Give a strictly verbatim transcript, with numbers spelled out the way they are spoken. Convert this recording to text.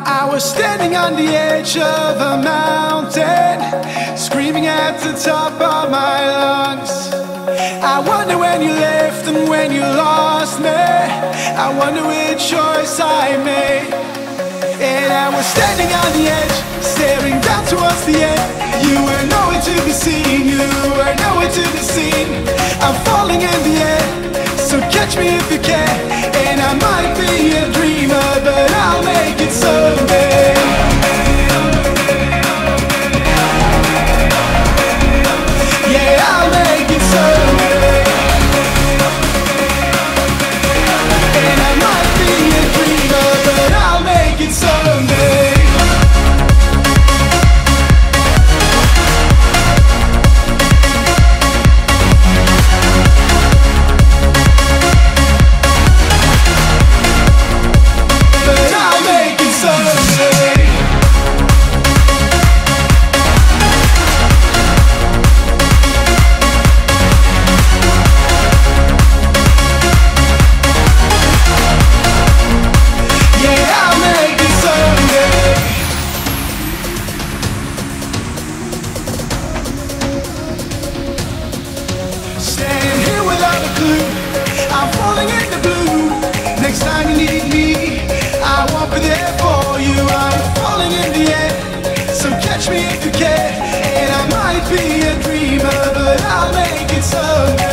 I was standing on the edge of a mountain, screaming at the top of my lungs. I wonder when you left and when you lost me. I wonder which choice I made. And I was standing on the edge, staring down towards the end. You were nowhere to be seen, you were nowhere to be seen. I'm falling in the air, so catch me if you can. And I might be a dreamer, but I'll make it someday. Yeah, I'll make it someday. And I might be a dreamer, but I'll make it someday. Catch me if you can, and I might be a dreamer, but I'll make it someday.